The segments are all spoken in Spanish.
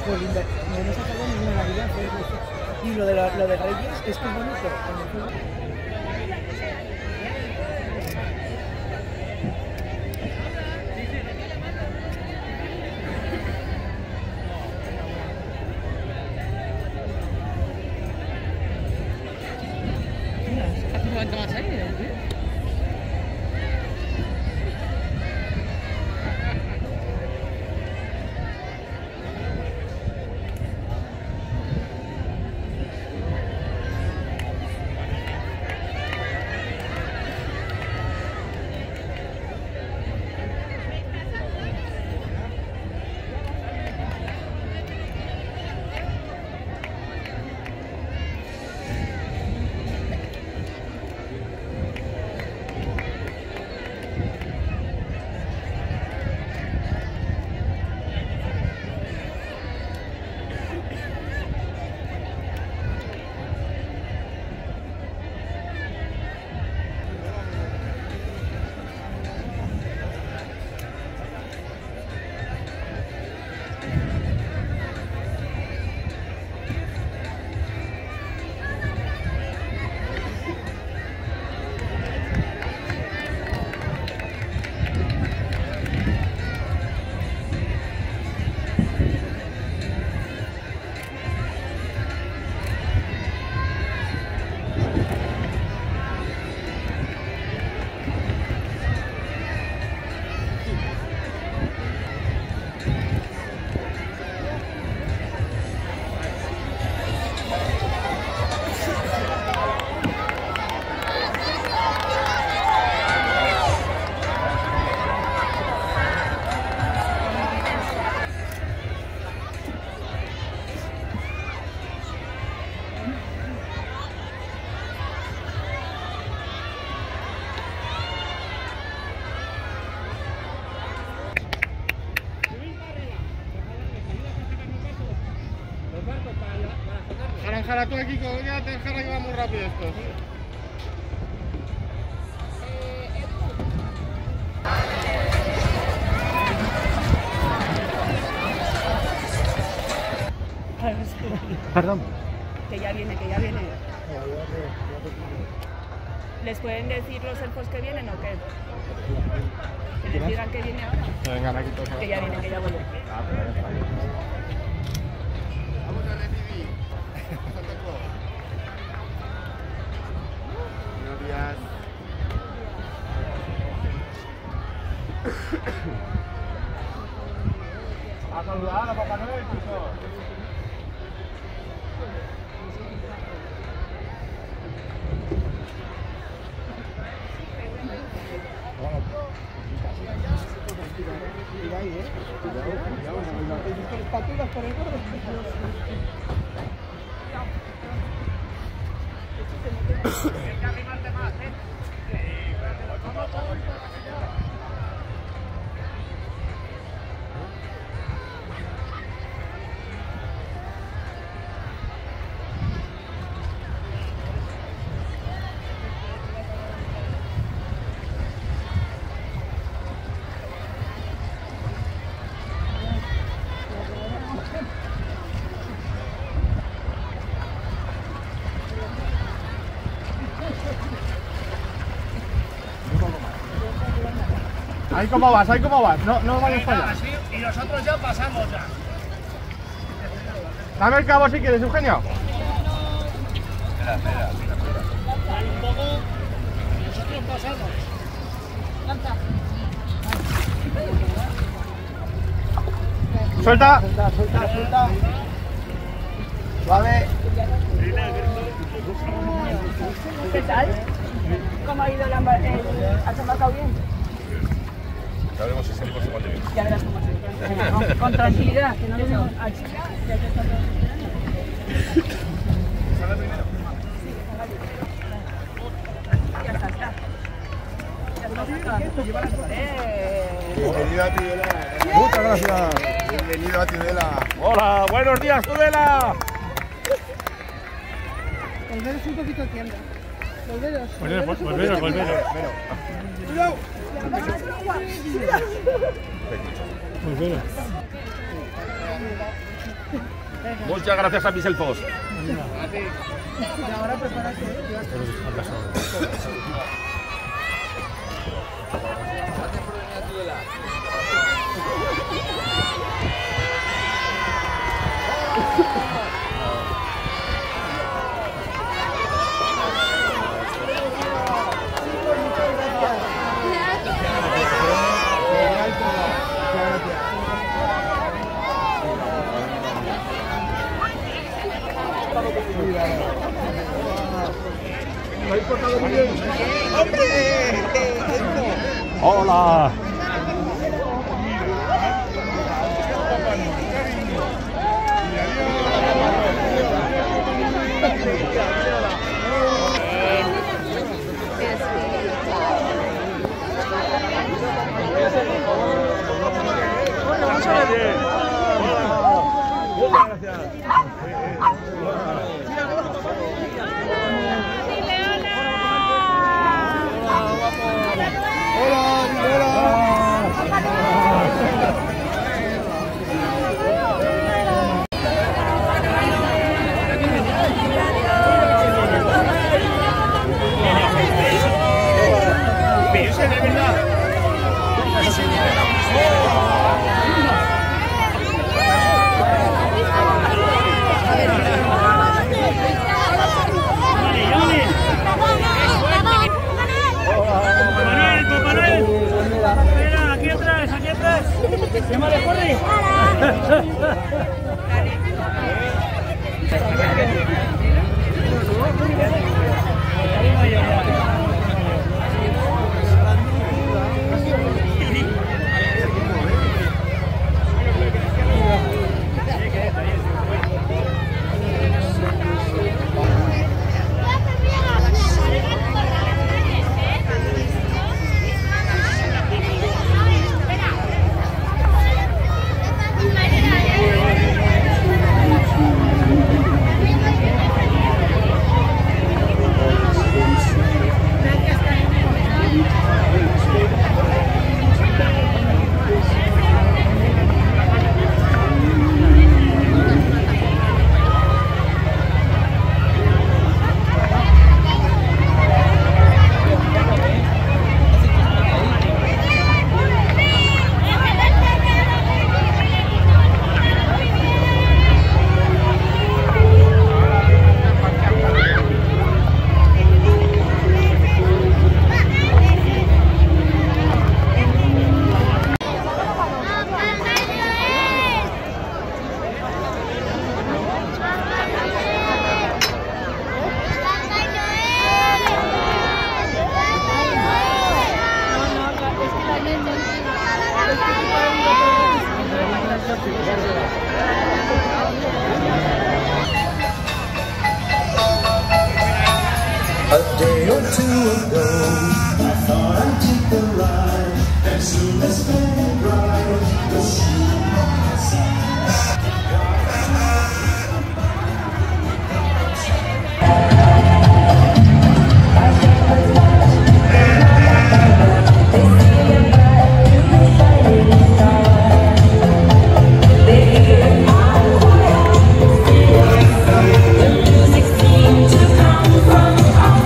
Jolín, no hemos sacado ninguna Navidad. Y lo de Reyes es que es bonito. ¿Cuánto más hay? Jara tú aquí, quédate, Jara, que va muy rápido esto. Perdón. Que ya viene, que ya viene. ¿Les pueden decir los elfos que vienen o qué? Que les digan que viene ahora. Venga, aquí toca. Que ya viene, que ya vuelve. Vamos a recibir. Buenos días. A saludar a Papá Noel, chicos. Ahí cómo vas, ahí cómo vas, no vayas para allá. Y nosotros ya pasamos ya. Dame el cabo si quieres, Eugenio. Espera. Un poco. Y nosotros pasamos. Suelta. Suelta. Suave. ¿Qué tal? ¿Cómo ha ido ¿Has embarcado bien? Ya veremos si salimos igual de bien. Ya verás cómo se con tranquilidad, que no nos vemos a chica. Ya te están ¿Sale primero? Ya está. Bienvenido a Tudela. Muchas gracias. Bienvenido a Tudela. Hola, buenos días, Tudela. Volveros un poquito aquí, anda. Volveros. Cuidado. Volveros. Muchas gracias a mis elfos. Y ahora prepárate, ya está. Hola. A day or two ago, I thought I'd take the ride, and soon as day bright, the sea on the side.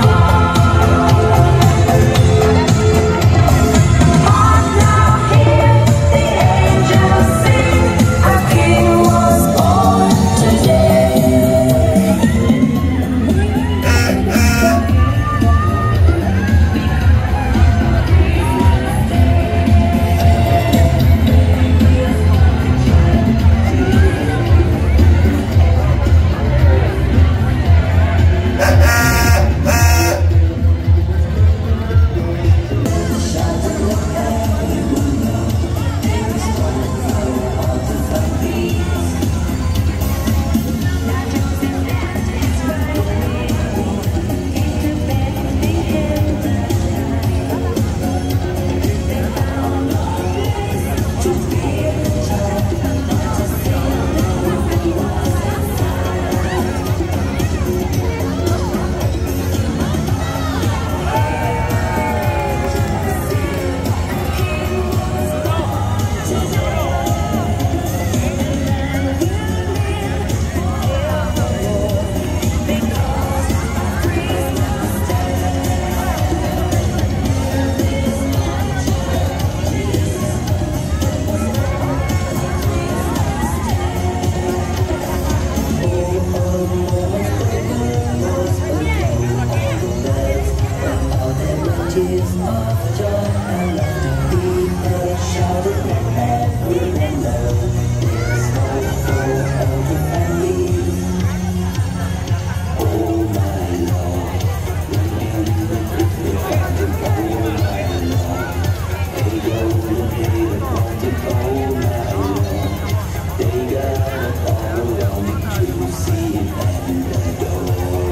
Here tears of joy. I love to be the shower and everyone knows there's no hope of the family. Oh my Lord, oh my Lord, they go to wanted, oh my Lord, they got all around me to see and adore.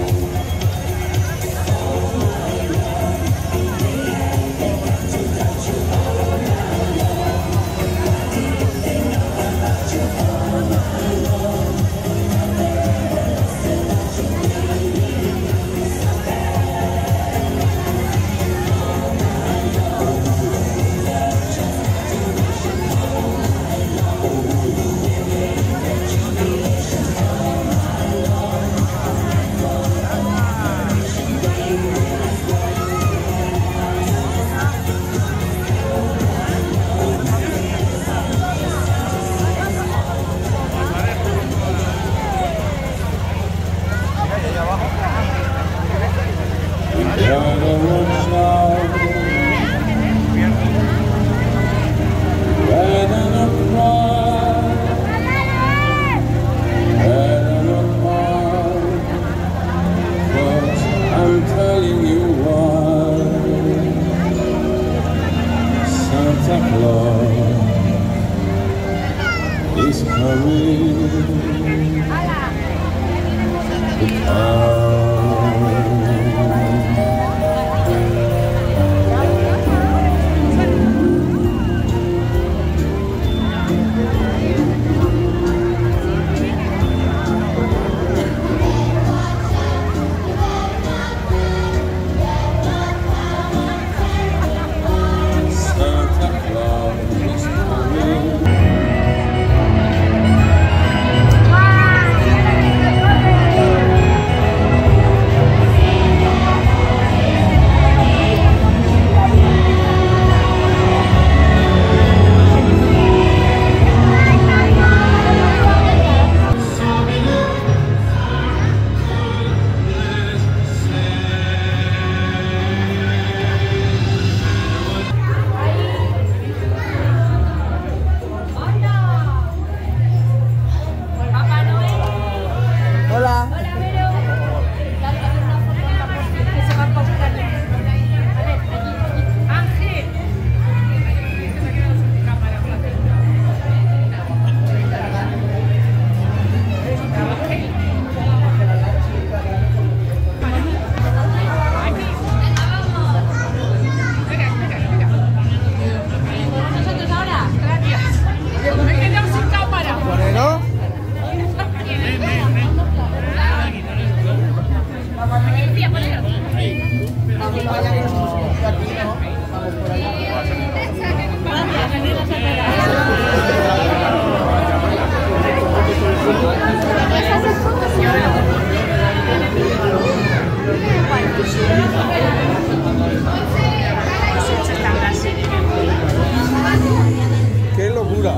¡Qué locura!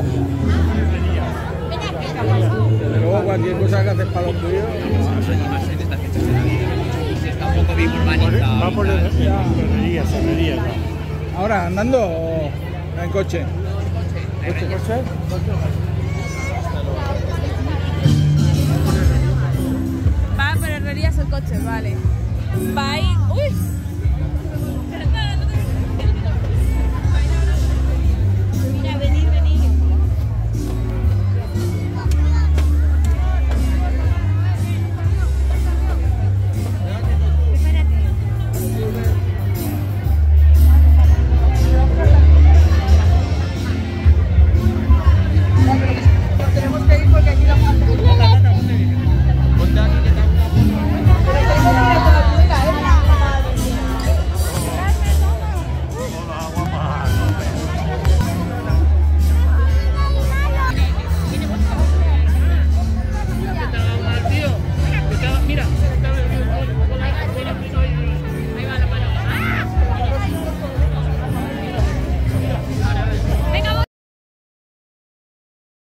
Luego cualquier cosa que haces para los tuyos. Está un poco bien urbanizado. Va por sonería. Ahora, ¿andando o en coche? ¿Coche? Va por herrerías el coche, vale. Va ahí.